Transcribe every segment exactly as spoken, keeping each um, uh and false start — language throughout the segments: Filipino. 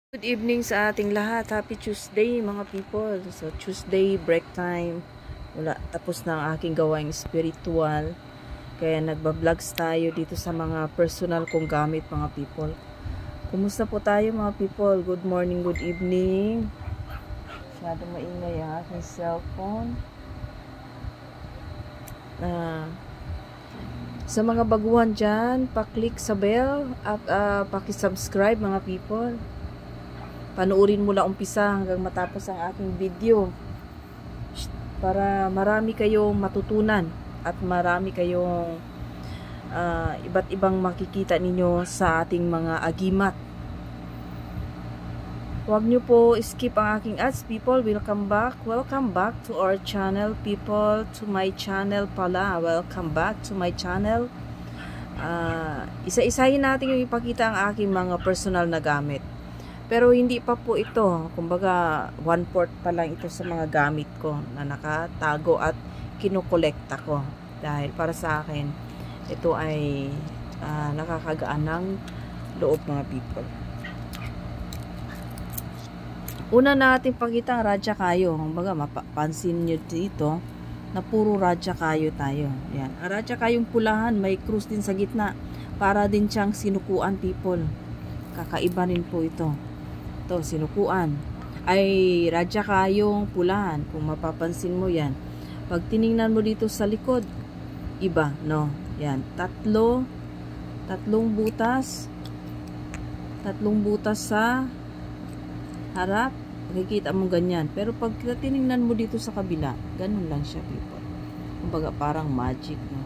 Good evening sa ating lahat. Happy Tuesday mga people. So Tuesday break time. Wala, tapos na ang aking gawaing spiritual. Kaya nagba-vlogs tayo dito sa mga personal kong gamit mga people. Kumusta po tayo mga people? Good morning, good evening. Masyadong maingay ang aking cellphone. Uh, sa mga baguhan dyan, pa-click sa bell at uh, paki-subscribe mga people. Panuorin mula umpisa hanggang matapos ang aking video para marami kayong matutunan at marami kayong uh, iba't ibang makikita ninyo sa ating mga agimat. Huwag nyo po skip ang aking ads people. Welcome back. Welcome back to our channel people. To my channel pala. Welcome back to my channel. Uh, Isa-isahin natin yung ipakita ang aking mga personal na gamit. Pero hindi pa po ito, kumbaga one-fourth pa lang ito sa mga gamit ko na nakatago at kinukolekta ko. Dahil para sa akin, ito ay uh, nakakagaan ng loob mga people. Una natin pakita ang radya kayo. Kumbaga mapapansin nyo dito na puro radya kayo tayo. Yan. Ang radya kayong pulahan, may krus din sa gitna. Para din siyang sinukuan people. Kakaiba rin po ito. Ito, sinukuan. Ay, radya kayong pulahan. Kung mapapansin mo yan. Pag tiningnan mo dito sa likod, iba, no? Yan, tatlo, tatlong butas, tatlong butas sa harap. Makikita mo ganyan. Pero pag tiningnan mo dito sa kabila, ganun lang siya, people. Kumbaga, parang magic, no?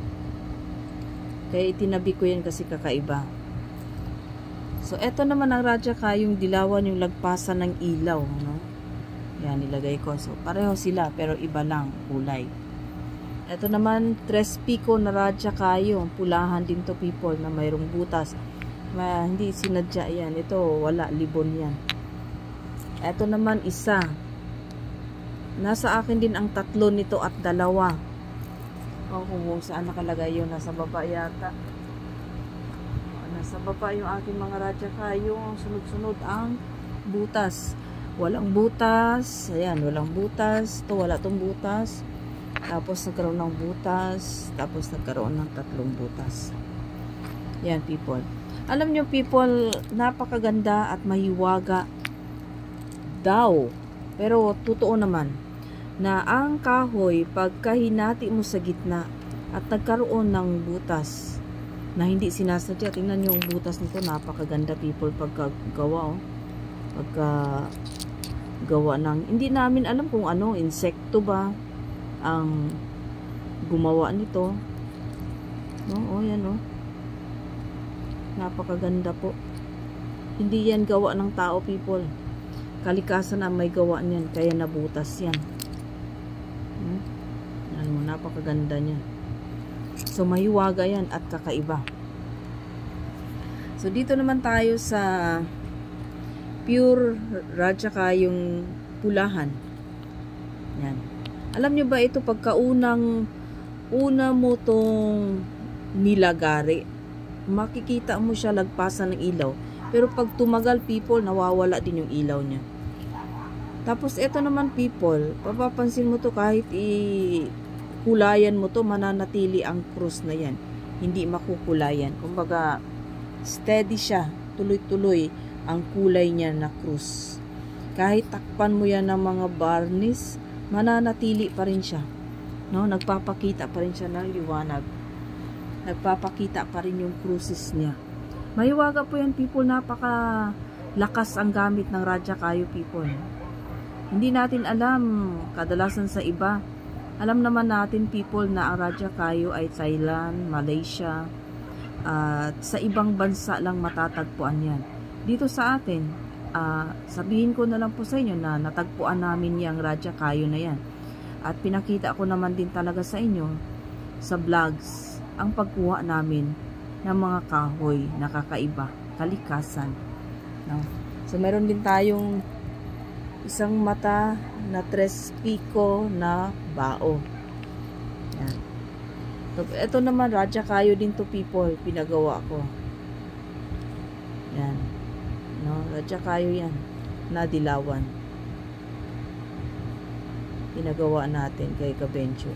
Kaya itinabi ko yan kasi kakaiba. So, eto naman ang radya kayong dilawan yung lagpasan ng ilaw, no? Yan, nilagay ko. So, pareho sila, pero iba lang, kulay. Eto naman, tres pico na radya kayo. Pulahan din to people na mayroong butas. Ma, hindi sinadya yan. Ito, wala, libon yan. Eto naman, isa. Nasa akin din ang tatlo nito at dalawa. O, kung saan nakalagay yun, nasa baba yata. Nasa baba yung aking mga radya kayo. Sunod-sunod ang butas. Walang butas. Ayan, walang butas. Ito, wala tong butas. Tapos nagkaroon ng butas. Tapos nagkaroon ng tatlong butas. Yan, people. Alam nyo, people, napakaganda at mahiwaga daw. Pero, totoo naman na ang kahoy, pagka hinati mo sa gitna at nagkaroon ng butas na hindi sinasadya. Tingnan yung butas nito, napakaganda people pagkagawa, oh. Pagka gawa ng, hindi namin alam kung ano, insekto ba ang gumawa nito, no? Oh, yan, oh. Napakaganda po. Hindi yan gawa ng tao, people. Kalikasan ang may gawa niyan, kaya nabutas yan. Hmm? Yan mo, napakaganda niya. So, mahiwaga yan at kakaiba. So, dito naman tayo sa pure radya kayong pulahan. Yan. Alam nyo ba ito, pagkaunang una mo tong nilagari, makikita mo siya lagpasan ng ilaw. Pero pag tumagal, people, nawawala din yung ilaw niya. Tapos, ito naman, people, papapansin mo to kahit i- kulayan mo to, mananatili ang krus na yan. Hindi makukulayan. Kumbaga, steady siya. Tuloy-tuloy ang kulay niya na krus. Kahit takpan mo yan ng mga varnish, mananatili pa rin siya. No? Nagpapakita pa rin siya ng liwanag. Nagpapakita pa rin yung cruces niya. Mahiwaga po yan, people. Napaka lakas ang gamit ng radya kayo, people. Hindi natin alam, kadalasan sa iba, alam naman natin, people, na ang radya kayo ay Thailand, Malaysia, at uh, sa ibang bansa lang matatagpuan yan. Dito sa atin, uh, sabihin ko na lang po sa inyo na natagpuan namin yung radya kayo na yan. At pinakita ko naman din talaga sa inyo sa vlogs ang pagkuha namin ng mga kahoy na kakaiba, kalikasan. No? So, meron din tayong isang mata na tres pico na bao. Yan. So, ito naman, radya kayo din to, people. Pinagawa ko. Yan. No, radya kayo yan na dilawan. Ginagawa natin kay Kabencho.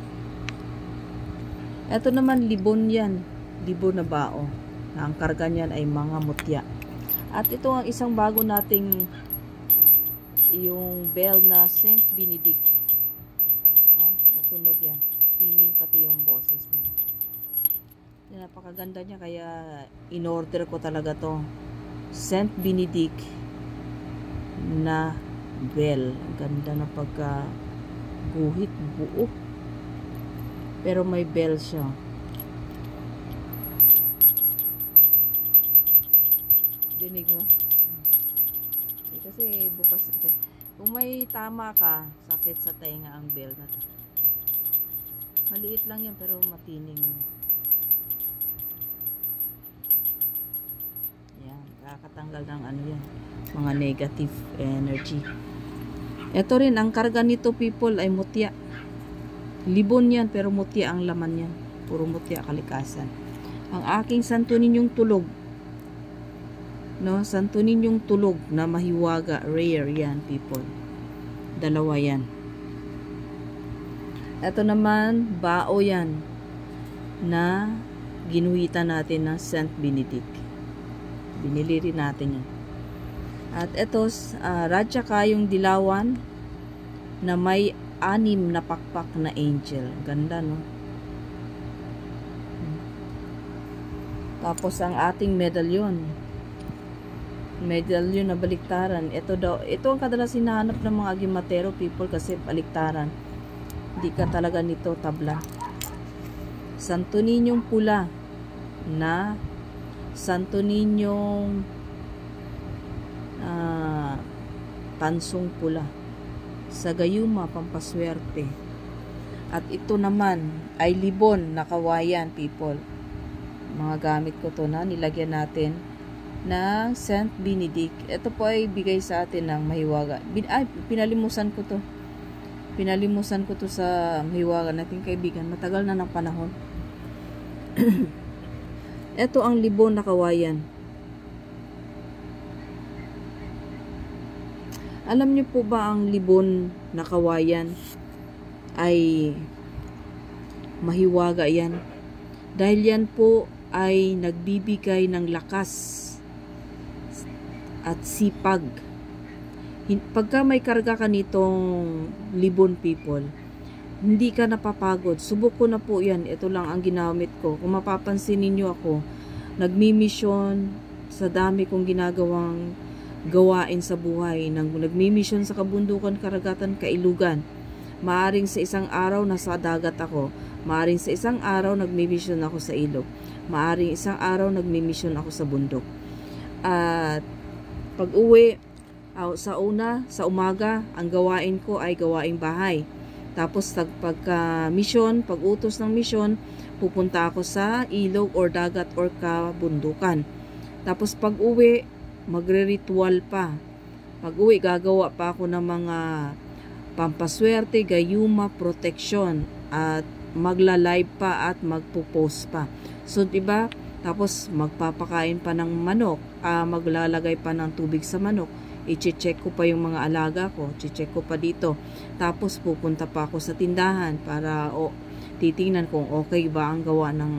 Ito naman libon yan. Libon na bao. Na ang karga niyan ay mga mutya. At ito ang isang bago nating yung bell na Saint Benedict. Oh, natunog yan. Tining pati yung boses niya. Napakaganda niya kaya in-order ko talaga to. Saint Benedict na bell. Ganda na pagka guhit buo. Pero may bell siya. Dinig mo? Eh, kasi bukas. Kung may tama ka, sakit sa tenga ang bell na to. Maliit lang yan pero matining yun. Yan, kakatanggal ng ano yan, mga negative energy. Ito rin, ang karga nito people ay mutya. Libon yan pero mutya ang laman yan. Puro mutya kalikasan. Ang aking santo ninyong tulog. No, santo ninyong tulog na mahiwaga, rare yan people. Dalawa yan. Ito naman, bao yan na ginuhitan natin ng Saint Benedict. Binili rin natin yan. At ito, uh, radya kayong dilawan na may anim na pakpak na angel. Ganda, no? Tapos ang ating medalyon. Medalyon na baliktaran. Ito daw, ito ang kadalas hinahanap ng mga agimatero people kasi baliktaran. Hindi ka talaga nito tabla. Santo Ninyong pula na Santo Ninyong uh, tansong pula sa gayuma pampaswerte. At ito naman ay libon na kawayan people. Mga gamit ko to na nilagyan natin ng Saint Benedict. Ito po ay bigay sa atin ng mahiwaga. Bin ay, pinalimusan ko to. Pinalimusan ko to sa mahiwaga nating kaibigan. Matagal na ng panahon. Ito ang libon na kawayan. Alam niyo po ba ang libon na kawayan ay mahiwaga yan? Dahil yan po ay nagbibigay ng lakas at sipag. Pagka may karga ka nitong libon people, hindi ka napapagod. Subok ko na po yan. Ito lang ang ginamit ko. Kung mapapansin ninyo ako, nagmi-mission sa dami kong ginagawang gawain sa buhay. Nang nagmi-mission sa kabundukan, karagatan, kailugan. Maaring sa isang araw nasa dagat ako. Maaring sa isang araw nagmi-mission ako sa ilog. Maaring isang araw nagmi-mission ako sa bundok. At pag uwi, uh, sa una, sa umaga, ang gawain ko ay gawaing bahay. Tapos pagka-mission, pag-utos ng mission, pupunta ako sa ilog or dagat or kabundukan. Tapos pag uwi, magre-ritual pa. Pag uwi, gagawa pa ako ng mga pampaswerte, gayuma, protection, at magla-live pa at magpo-post pa. So, diba? Tapos magpapakain pa ng manok, uh, maglalagay pa ng tubig sa manok. I-check ko pa yung mga alaga ko, i-check ko pa dito. Tapos pupunta pa ako sa tindahan para o oh, titingnan kung okay ba ang gawa ng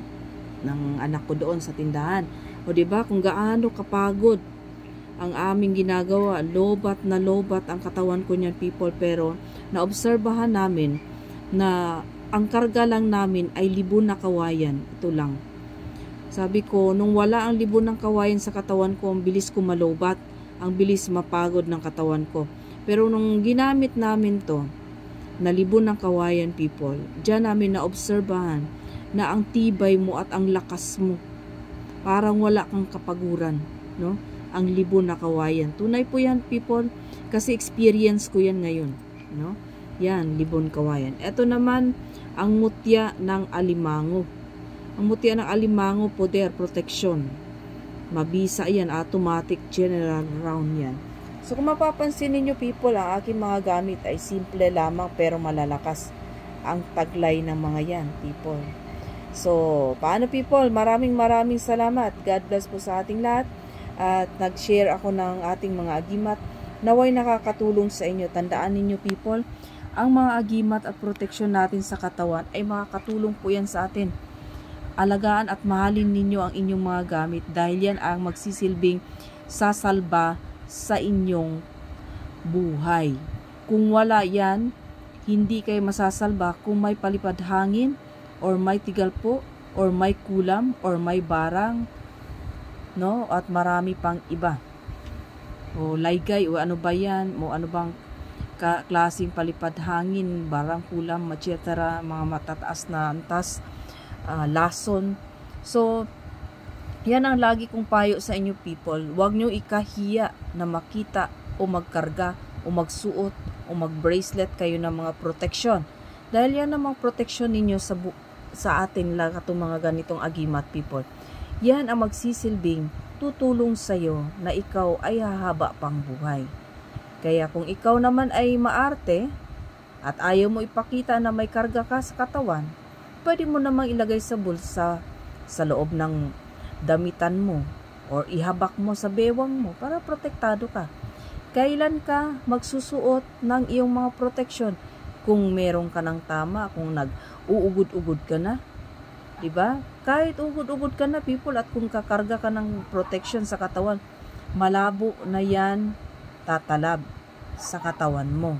ng anak ko doon sa tindahan. O di ba kung gaano kapagod ang aming ginagawa, lobat na lobat ang katawan ko niyan people, pero naobserbahan namin na ang karga lang namin ay libon na kawayan. Ito lang. Sabi ko, nung wala ang libon ng kawayan sa katawan ko, ang bilis ko malobat, ang bilis mapagod ng katawan ko. Pero nung ginamit namin to, na libon ng kawayan people, diyan namin naobserbahan na ang tibay mo at ang lakas mo. Parang wala kang kapaguran, no? Ang libon na kawayan. Tunay po yan people, kasi experience ko yan ngayon, no? Yan, libon kawayan. Ito naman, ang mutya ng alimango. Ang mutya ng alimango, poder, protection. Mabisa yan, automatic, general round yan. So kung mapapansin ninyo people, ang aking mga gamit ay simple lamang pero malalakas. Ang taglay ng mga yan people. So, paano people? Maraming maraming salamat. God bless po sa ating lahat. at nag-share ako ng ating mga agimat. Naway nakakatulong sa inyo. Tandaan ninyo people, ang mga agimat at proteksyon natin sa katawan ay makakatulong po yan sa atin. Alagaan at mahalin ninyo ang inyong mga gamit dahil yan ang magsisilbing sasalba sa inyong buhay. Kung wala yan, hindi kayo masasalba kung may palipad hangin or may tigal po or may kulam or may barang, no, at marami pang iba. O laygay o ano ba yan, o ano bang ka klaseng palipad hangin, barang kulam, et cetera, mga matataas na antas, uh, lason. So, yan ang lagi kong payo sa inyo people. Huwag nyo ikahiya na makita o magkarga o magsuot o mag-bracelet kayo ng mga proteksyon. Dahil yan ang mga proteksyon ninyo sa, sa atin lang itong mga ganitong agimat people. Yan ang magsisilbing tutulong sa'yo na ikaw ay hahaba pang buhay. Kaya kung ikaw naman ay maarte at ayaw mo ipakita na may karga ka sa katawan, pwede mo namang ilagay sa bulsa sa loob ng damitan mo or ihabak mo sa bewang mo para protektado ka. Kailan ka magsusuot ng iyong mga proteksyon? Kung meron ka ng tama, kung nag-uugod-ugod ka na, diba? Kahit ugod-ugod ka na people at kung kakarga ka ng protection sa katawan, malabo na yan tatalab sa katawan mo,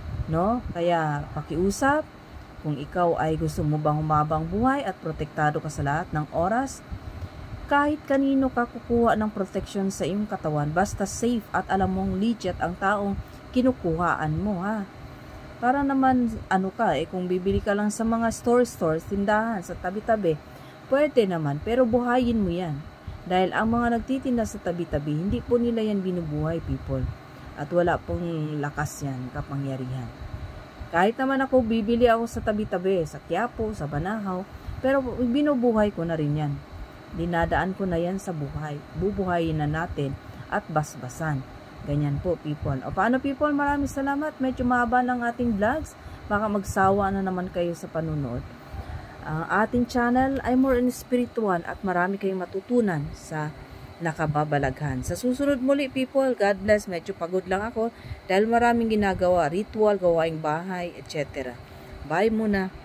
no? Kaya pakiusap, kung ikaw ay gusto mo bang humabang buhay at protektado ka sa lahat ng oras, kahit kanino ka kukuha ng protection sa iyong katawan, basta safe at alam mong legit ang taong kinukuhaan mo, ha? Para naman ano ka eh, kung bibili ka lang sa mga store-stores, tindahan, sa tabi-tabi, pwede naman, pero buhayin mo yan. Dahil ang mga nagtitinda sa tabi-tabi, hindi po nila yan binubuhay people. At wala pong lakas yan, kapangyarihan. Kahit naman ako, bibili ako sa tabi-tabi, sa Quiapo, sa Banahaw, pero binubuhay ko na rin yan. Dinadaan ko na yan sa buhay. Bubuhayin na natin at basbasan. Ganyan po people. O paano people, maraming salamat. Medyo mahaba ng ating vlogs. Baka magsawa na naman kayo sa panunod. Ang uh, ating channel ay more on spiritual at marami kayong matutunan sa nakababalaghan. Sa susunod muli people, God bless. Medyo pagod lang ako dahil maraming ginagawa, ritual, gawaing bahay, et cetera. Bye muna.